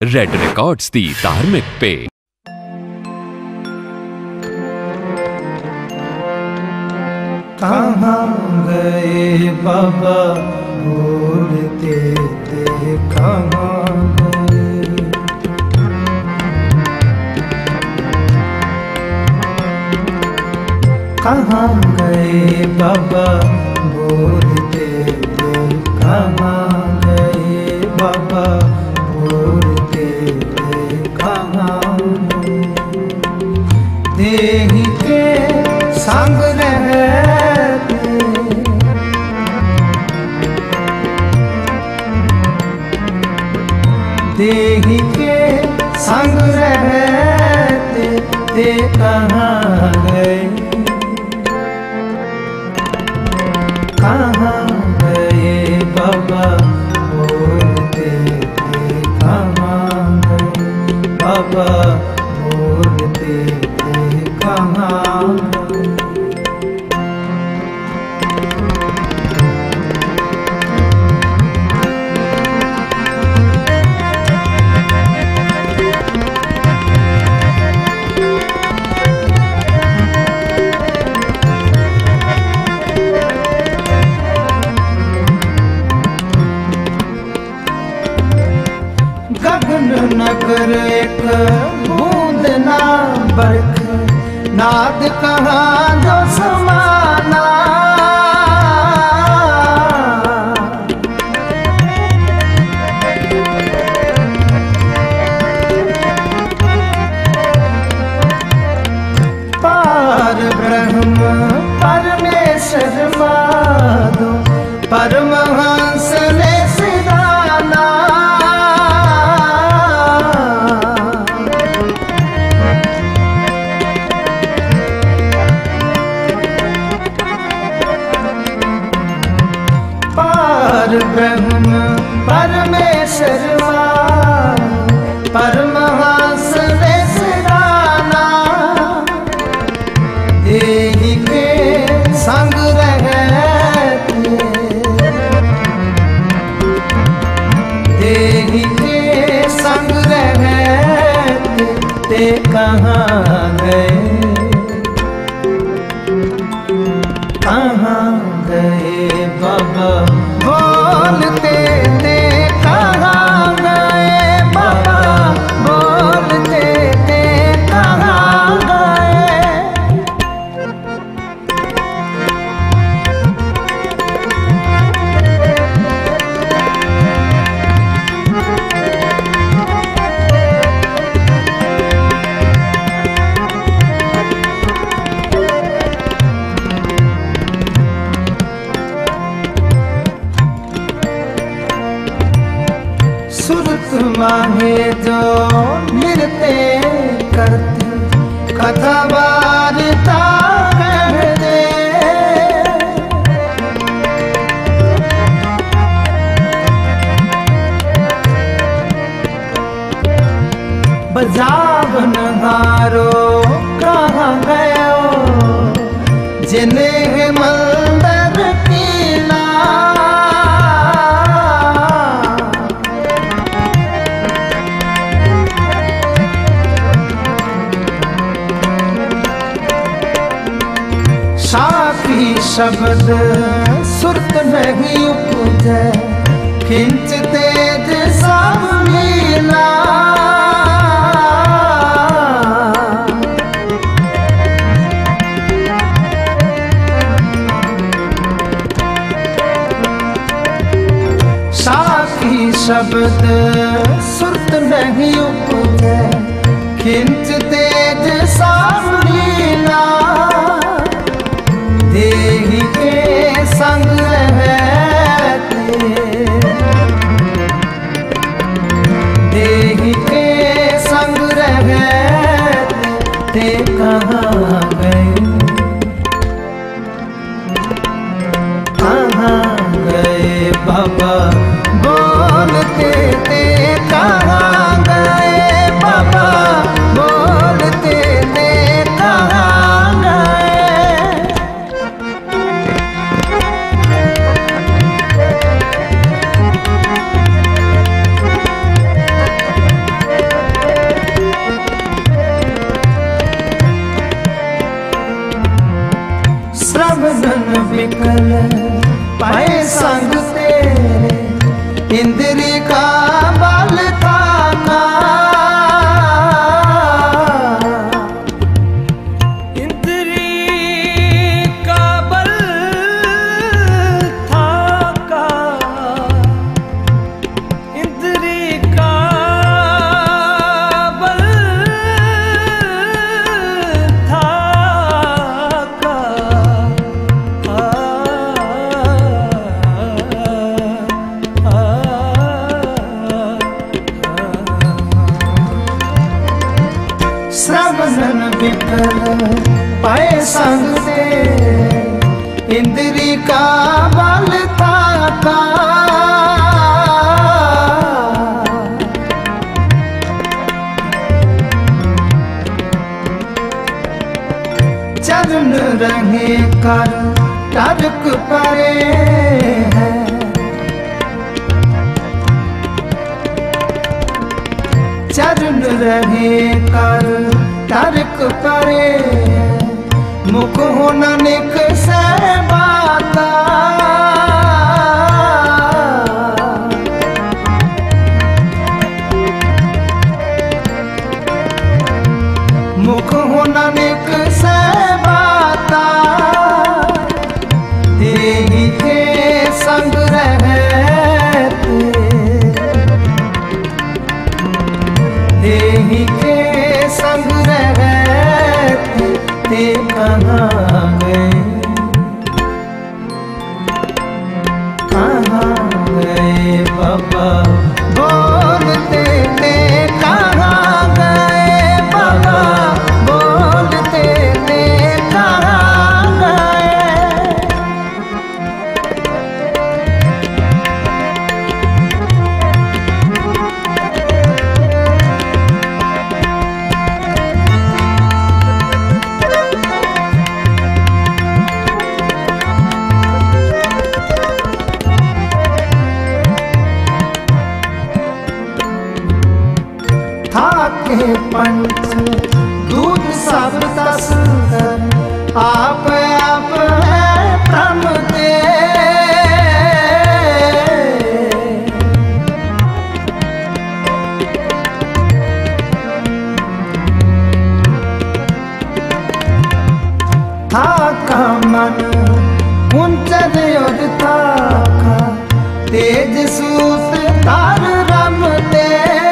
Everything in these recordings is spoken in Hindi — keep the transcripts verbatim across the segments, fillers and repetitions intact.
रेड रिकॉर्ड्स दी धार्मिक पे। कहाँ गए बाबा बोलते थे, कहाँ गए? कहाँ गए बाबा बोलते थे, कहाँ गए बाबा बोलते थे, कहाँ गए? देही के संग रहते, देही के संग रहते ते कहाँ गए? कहाँ गए बाबा बोलते थे, कहाँ गए बाबा बोलते थे, कहाँ गए? गगन नगर एक बूंद ना बरख, नाद कहाँ जो समाना? पार ब्रह्म परमेश्वर माधो, परमहंस ने सिधाना। पार ब्रह्म परमेश्वर परमहंस ने सिधाना। देही के संग रहते, देही के संग रहते ते कहाँ गए? कहाँ गए बाबा बोलते थे, कहाँ गए बाबा बोलते थे, कहाँ गए? सुरत माहे जो नृत्य करते, कथा वार्ता कहते। बजावन हारो कहाँ गयो, जिन्हें मंदिर कीला। साखी शब्द सुरत नहीं उपजे, खिंच तेज सब लीला। साखी शब्द सुरत नहीं उपजे, खिंच तेज सब लीला। देही के संग रहते, देही के संग रहते ते कहाँ गए? कहाँ गए बाबा बोलते थे, कहाँ गए बाबा बोलते थे, कहाँ गए? विकल पाए संग तेरे, इंद्री का बल था का, इंद्री का बल था का, इंद्री का बल था का, श्रवण विकल पाए संग तेरे, इंद्री का बल था का, चरण रहे कर टरक परे है, चरण रहे कर टरक परे, मुख हो निक से बाता, मुख हो निक से बाता, तेहि के संग रहते, तेहि के संग रहते, ते कहाँ गए, कहाँ गए बाबा बोलते ते, कहाँ गए बाबा बोलते ते, कहाँ गए। थाके पंच दूध सब दस कर, आप आप है भ्रम दे, थाका मन कुंचन युद्ध थाका, तेज सूत तार रम दे,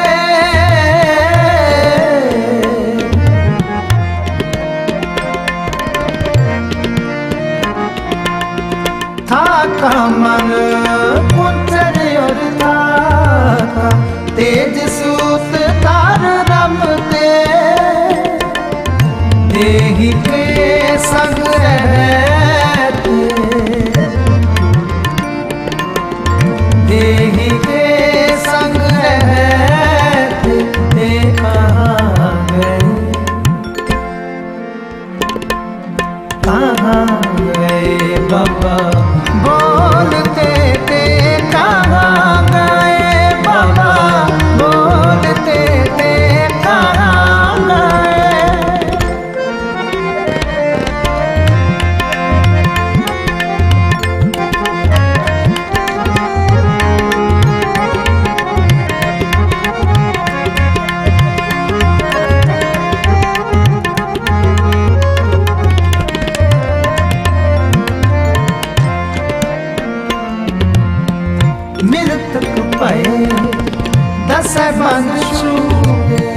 थाका मन कुंचन युद्ध थाका, तेज सूत तार रम दे, तेहि के संग रहते, तेहि के संग रहते, ते कहाँ गए, कहाँ गए बाबा बोलते ते, कहाँ गए बाबा बोलते ते, कहाँ गए। मृतक पाए दस बंद छूटे,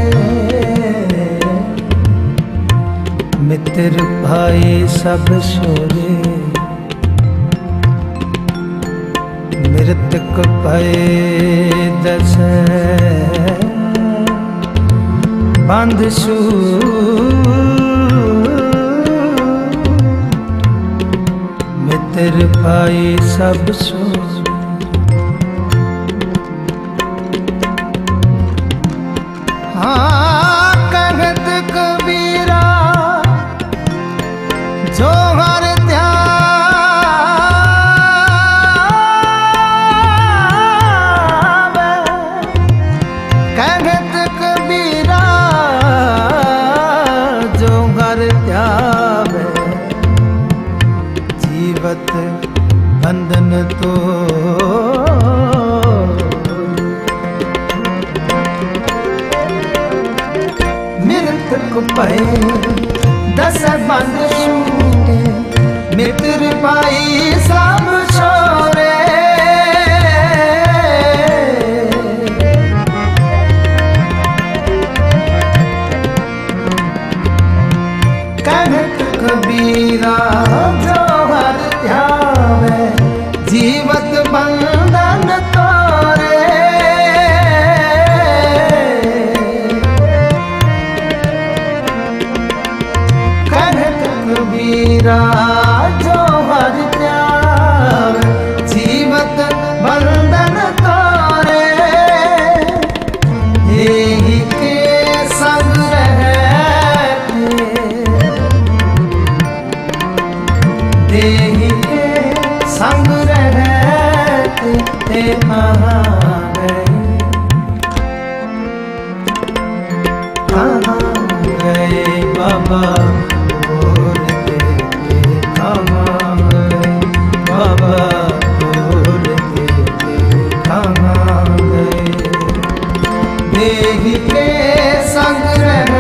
मित्र भाई सब छोरे, मृतक पाए दस बंद छूटे, मित्र भाई सब छोरे, हाँ कहत कबीरा जो हर ध्यान, कहत कबीरा जो हर ध्यान, जीवत मुख पए दस बंद छूटे मित्र भाई सब छोरे कहत कबीरा जो हर ध्यावे जीवत बंधन तोरे कहत कबीरा जो हर ध्यावे जीवत बंधन तोरे यही के संग देही के संग रहते ते कहाँ गए कहाँ गए बाबा बोलते थे कहाँ गए बाबा बोलते थे कहाँ गए देही के संग रह